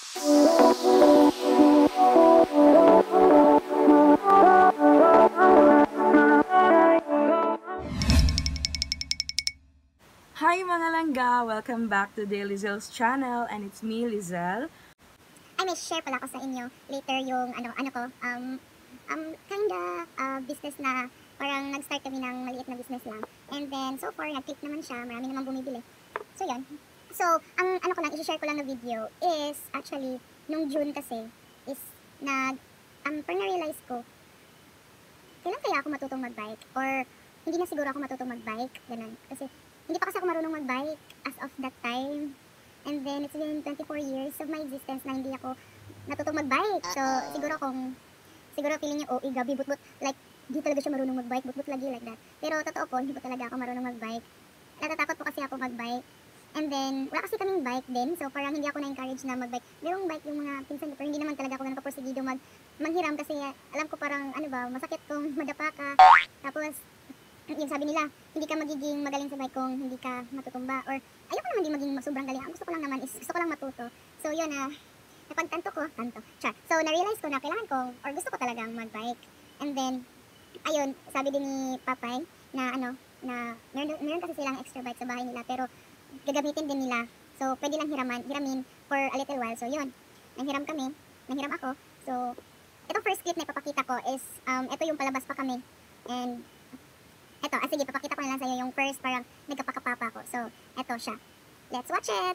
Hi mga langga! Welcome back to the Lizel's channel, and it's me, Lizel. I may share pala ko sa inyo later yung ano ko, kinda business na parang nag-start kami ng maliit na business lang. And then so far nag-click naman siya, marami naman bumibili. So yan. So ang ano ko lang, i-share ko lang na video is actually nung June kasi is parang na-realize ko kailan kaya ako matutong mag-bike, or hindi na siguro ako matutong mag-bike, ganun. Kasi hindi pa kasi ako marunong mag-bike as of that time. And then, it's been 24 years of my existence na hindi ako natutong mag-bike. So, siguro feeling niyo, oh, gabi, but like, di talaga siya marunong mag-bike, but lagi like that. Pero, totoo po, hindi po talaga ako marunong mag-bike. Natatakot po kasi ako mag-bike. And then, wala kasi kaming bike din. So, parang hindi ako na-encourage na mag-bike. Merong bike yung mga pinsan ko, pero hindi naman talaga ako ganun kaporsigido manghiram kasi alam ko parang, masakit kung madapa ka. Tapos, yung sabi nila, hindi ka magiging magaling sa bike kung hindi ka matutumba, or ayoko naman din maging sobrang galing. Ang gusto ko lang naman is gusto ko lang matuto. So yun napagtanto ko. So na-realize ko na kailangan ko, or gusto ko talagang mag-bike. And then ayun, sabi din ni Papay na na meron kasi silang extra bike sa bahay nila, pero gagamitin din nila. So pwede lang hiramin for a little while. So yun, nanghiram ako. So itong first clip na ipapakita ko is ito yung palabas pa kami. And eto, sige, papakita ko na lang sa'yo yung first parang nagkapakapapa ko. So, eto siya. Let's watch it!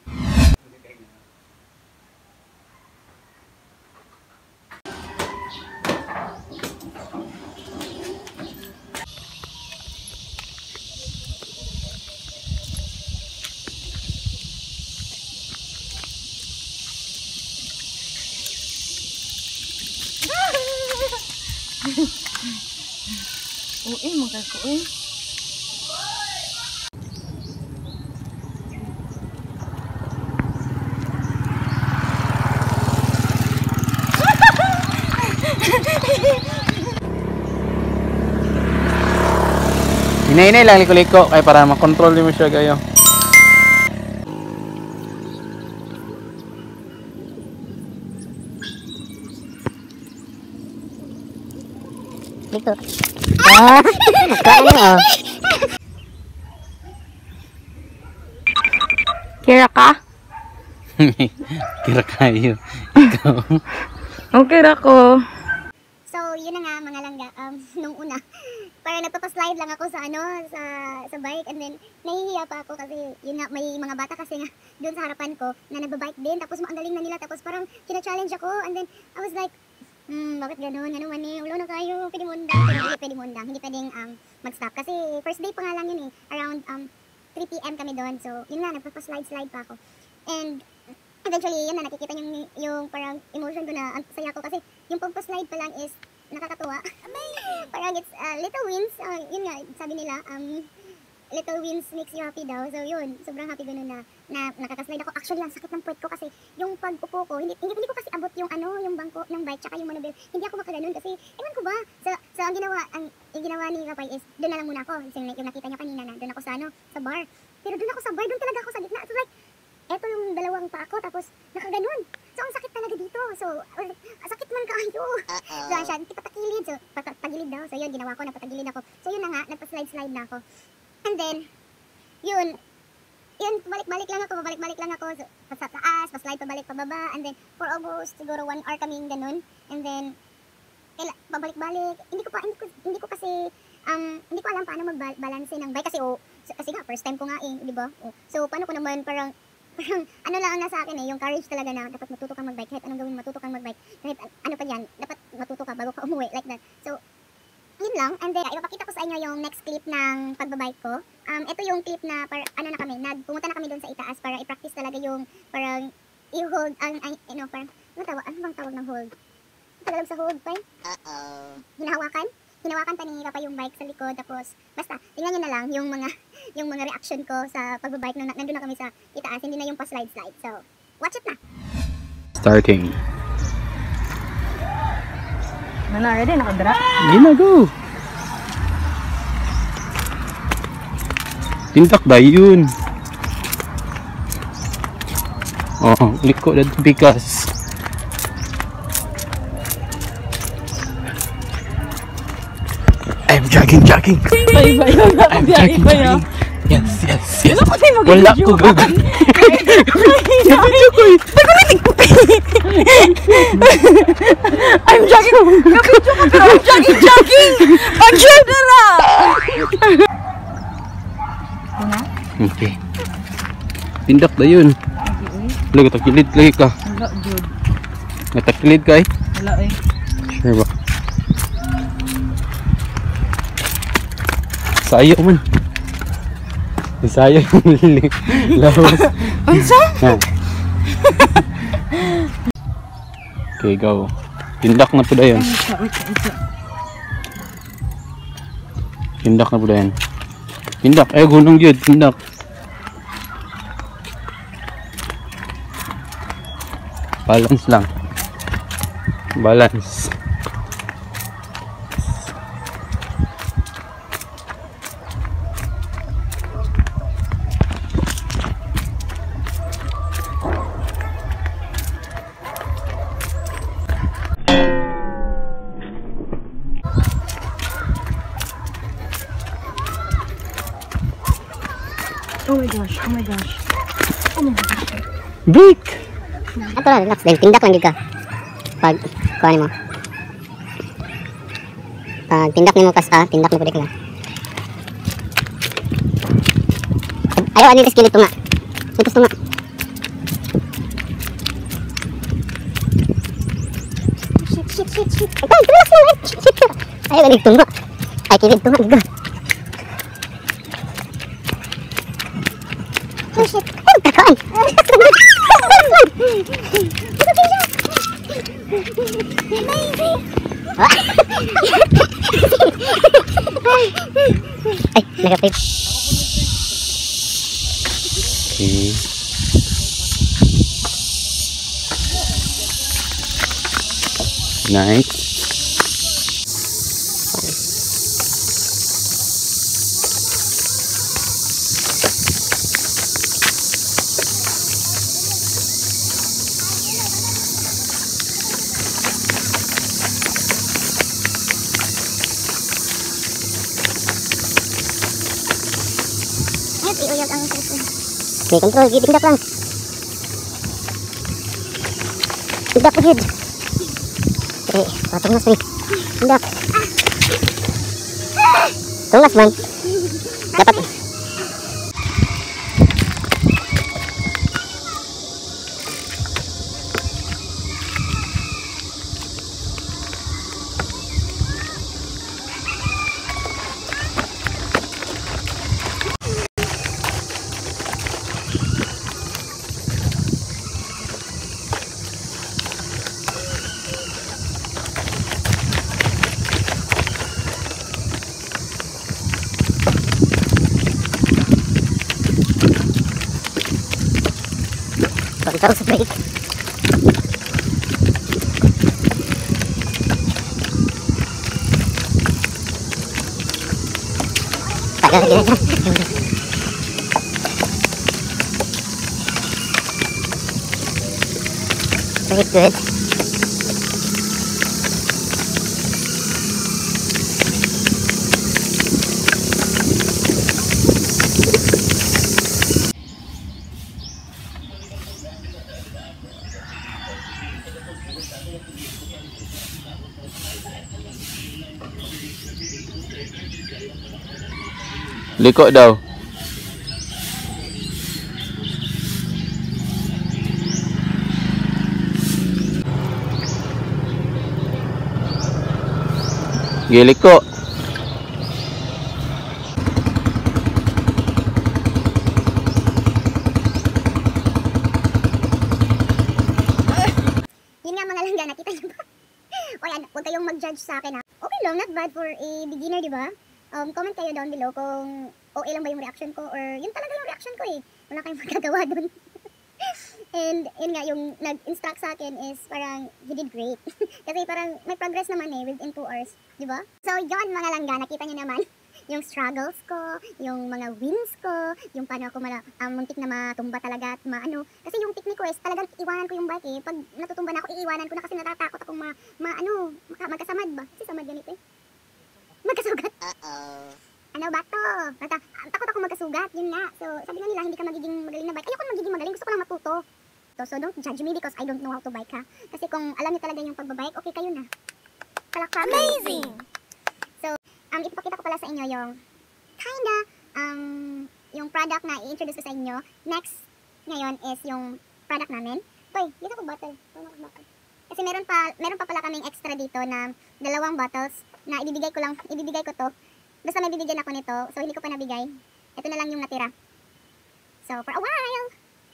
Uy, magkako Hinay-hinay lang liko-liko kay para makontrol mo siya kayo. Liko. Kaya. Kira ka? Kira kayo. Ikaw. Okay ko. So, yun na nga mga langga, nung una, parang nagpapaslide lang ako sa sa bike, and then nahihiya pa ako kasi yun nga, may mga bata kasi nga doon sa harapan ko na nagbabike din, tapos ang galing na nila, tapos parang kina-challenge ako, and then I was like, bakit ganun, ulo na kayo, pwede mundang, hindi pwedeng mag-stop, kasi first day pa nga lang yun around 3 PM kami doon, so yun nga, nagpapaslide pa ako, and eventually, yun na, nakikita yung parang emotion ko na, ang saya ko kasi yung pagpa-slide pa lang is nakakatuwa. Parang it's little wins, yun nga, sabi nila, little wins makes you happy daw. So yun, sobrang happy ganun na nakaka-slide ako. Actually, ang sakit ng puwet ko kasi yung pag-upo ko, hindi ko kasi abot yung yung bangko ng bike tsaka yung monobil. Hindi ako makaganon kasi, ewan ko ba, so ang ginawa ni Kapay is, doon na lang muna ako. So, yung nakita niyo kanina na, doon ako sa bar. Pero doon ako sa bar, doon talaga ako sa gitna. So like, eto yung dalawang pa ako, tapos nakaganon. So, ang sakit talaga dito. So, sakit man kaayo. So, siya, patakilid. So, patagilid daw. So, yun, ginawa ko, napatagilid ako. So, yun na nga, nagpa-slide na ako. And then, yun, pabalik-balik lang ako. So, sa taas, pa-slide, pababa. And then, for almost, siguro 1 hour kaming ganun. And then, pabalik-balik. Hindi ko kasi, hindi ko alam paano mag-balance ng bike. Kasi nga, first time ko nga di ba? So, paano ko naman parang ano lang ang nasa akin yung courage talaga na dapat matuto kang mag-bike, kahit anong gawin matuto kang mag-bike, kahit ano pa yan, dapat matuto ka bago ka umuwi, like that. So, yun lang, and then ipapakita ko sa inyo yung next clip ng pagbabike ko. Ito yung clip na pumunta na kami doon sa itaas para i-practice talaga yung parang i-hold, parang, ano bang tawag ng hold? Tagalog sa hold, pa? Hinawakan pa ni Papa yung bike sa likod, tapos basta tingnan niyo na lang yung mga reaction ko sa pagbabike nung nandun na kami sa itaas, hindi na yung pa-slide. So, watch it na. Starting. Ready? Nakadra? Go. Tintak ba yun? Oh, liko na bigas. jogging. Iba-iba na ako biya, iba-iba. Yes, yes, yes. Wala ko tayo Wala mag-video. ko gagawin. Video ko eh. I'm jogging! Kabidyo ka pero I'm jogging! Pag-share na na! Okay. Tindak na yun. Lagi takilid lagi ka. Wala, Jod. Natakilid ka eh. Wala eh. Sure ba? Sayo man. Sayo yung lawas. Unsa? Ha. Okay, go. Tindak na po dayon. Tindak na po dayon. Tindak. Ay, gunong yun. Tindak. Balance lang. Balance. Oh my gosh, oh my gosh. Oh my gosh. Break! Ato lang, relax din. Tindak lang gid ka. Pag kuha mo. Pag tindak nimo kasta, tindak mo pwede ka lang. Ayaw, ano yung skill ito nga. Ito nga. Shit. Ay, relax mo. Shit. Ayaw, galing tunga. Ay, kilig tunga. Liga. Oh, shit. Ay, kakaan. Ay, nag-flip. Okay. Nice. Ayun, iuyag ang cellphone. Okay, control. Tindak lang. Tindak po, Gid. Okay, patungas rin. Tindak. Tungas man. Dapat. Taruh sa brake. Tagal lagi na. Very good. Liko daw. Giliko. Yun nga mga langga, nakita niyo ba? O yan, huwag kayong mag-judge sa akin ha. Okay lang, not bad for a beginner, di ba? Comment kayo down below kung okay lang ba yung reaction ko or yun talaga yung reaction ko eh. Wala kayong magagawa dun. And yun nga, yung nag-instruct sa akin is parang he did great. Kasi parang may progress naman eh within 2 hours, di ba? So yun mga langga, nakita niyo naman yung struggles ko, yung mga wins ko, yung paano ako muntik na matumba talaga at maano. Kasi yung technique ko is talagang iwanan ko yung bike eh. Pag natutumba na ako, iiwanan ko na kasi natatakot akong magkasamad ba? Kasi samad ganito eh. magkasugat. Ano ba to? Takot ako magkasugat, yun nga. So, sabi nga nila, hindi ka magiging magaling na bike. Ayoko magiging magaling, gusto ko lang matuto. So, don't judge me because I don't know how to bike, ha? Kasi kung alam niyo talaga yung pagbabike, okay kayo na. Palakpakan. Amazing! So, ipapakita ko pala sa inyo yung kinda, yung product na i-introduce ko sa inyo. Next, ngayon is yung product namin. Uy, dito ko bottle. Kasi meron pa pala kaming extra dito na 2 bottles na ibibigay ko to. Basta may bibigyan ako nito, so hindi ko pa nabigay. Ito na lang yung natira. So, for a while.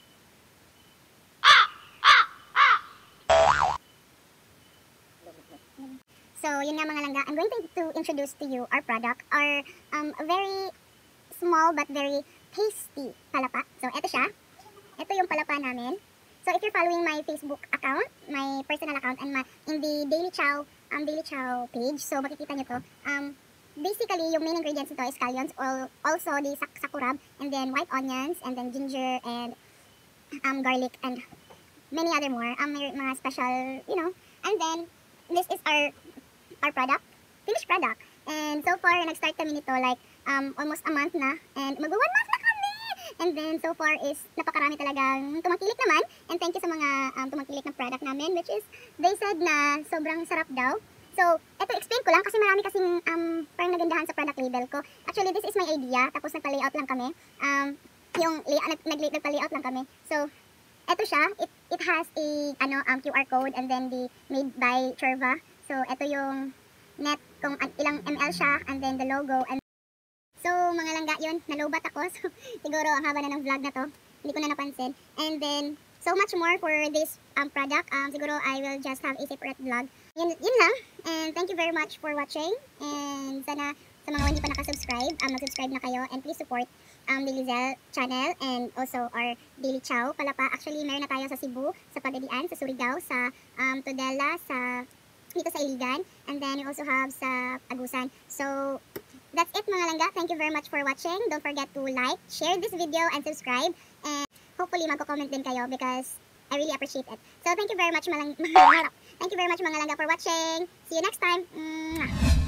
So, yun nga mga langga. I'm going to introduce to you our product. Our very small but very tasty palapa. So, ito siya. Ito yung palapa namin. So, if you're following my Facebook account, my personal account, and in the Daily Chow page, so makikita nyo to. Basically, yung main ingredients nito is scallions, also the sakurab, and then white onions, and then ginger, and garlic, and many other more. May mga special, you know. And then, this is our product, finished product. And so far, nag-start kami nito like almost a month na, and mag-1 month na kami! And then, so far is napakarami talagang tumakilik naman. And thank you sa mga tumakilik ng product namin, which is, they said na sobrang sarap daw. So, eto explain ko lang kasi marami kasing parang nagandahan sa product label ko. Actually, this is my idea, tapos nagpa-layout lang kami. Nagpa-layout lang kami. So, eto siya, it has a QR code and then the made by Churva. So, eto yung net kung ilang ml siya and then the logo. And so, mga langga yun, nalobat ako. So, siguro ang haba na ng vlog na to. Hindi ko na napansin. And then, so much more for this product. Siguro I will just have a separate vlog. Yun lang. And thank you very much for watching. And sana sa mga hindi pa nakasubscribe, mag-subscribe na kayo. And please support Daily Zel channel and also our Daily Chow palapa. Actually, meron na tayo sa Cebu, sa Pagadian, sa Surigao, sa Tudela, dito sa Iligan. And then we also have sa Agusan. So, that's it mga langga. Thank you very much for watching. Don't forget to like, share this video, and subscribe. And hopefully magko-comment din kayo because I really appreciate it. So thank you very much mga langga for watching. See you next time. Mwah!